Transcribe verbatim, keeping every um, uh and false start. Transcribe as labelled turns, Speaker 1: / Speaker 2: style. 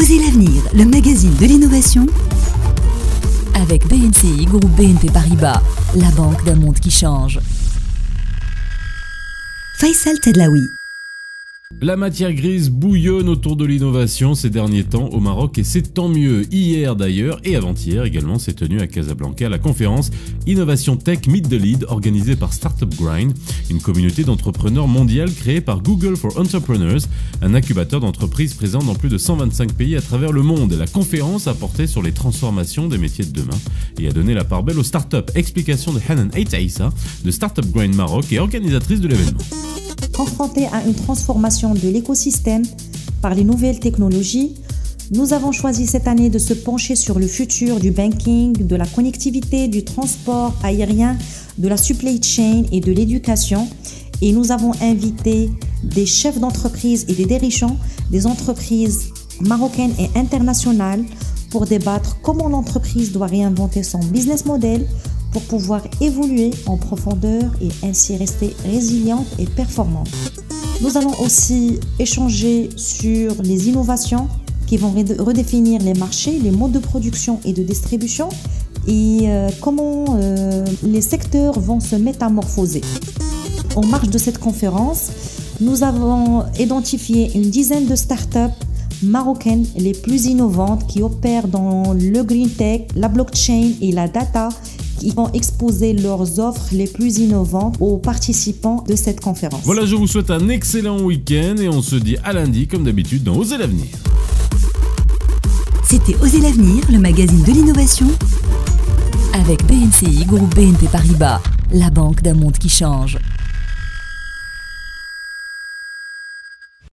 Speaker 1: Osez l'avenir, le magazine de l'innovation avec B N C I, groupe B N P Paribas, la banque d'un monde qui change. Faisal Tedlaoui.
Speaker 2: La matière grise bouillonne autour de l'innovation ces derniers temps au Maroc et c'est tant mieux. Hier d'ailleurs et avant-hier également s'est tenue à Casablanca la conférence Innovation Tech Meet the Lead organisée par Startup Grind, une communauté d'entrepreneurs mondiale créée par Google for Entrepreneurs, un incubateur d'entreprises présent dans plus de cent vingt-cinq pays à travers le monde. La conférence a porté sur les transformations des métiers de demain et a donné la part belle aux startups. Explication de Hanan Eitaïssa de Startup Grind Maroc et organisatrice de l'événement.
Speaker 3: Confrontés à une transformation de l'écosystème par les nouvelles technologies, nous avons choisi cette année de se pencher sur le futur du banking, de la connectivité, du transport aérien, de la supply chain et de l'éducation. Et nous avons invité des chefs d'entreprise et des dirigeants des entreprises marocaines et internationales pour débattre comment l'entreprise doit réinventer son business model pour pouvoir évoluer en profondeur et ainsi rester résiliente et performante. Nous allons aussi échanger sur les innovations qui vont redéfinir les marchés, les modes de production et de distribution et euh, comment euh, les secteurs vont se métamorphoser. En marge de cette conférence, nous avons identifié une dizaine de startups marocaines les plus innovantes qui opèrent dans le green tech, la blockchain et la data, qui vont exposer leurs offres les plus innovantes aux participants de cette conférence.
Speaker 2: Voilà, je vous souhaite un excellent week-end et on se dit à lundi comme d'habitude dans Osez l'avenir.
Speaker 1: C'était Osez l'avenir, le magazine de l'innovation avec B N C I, groupe B N P Paribas, la banque d'un monde qui change.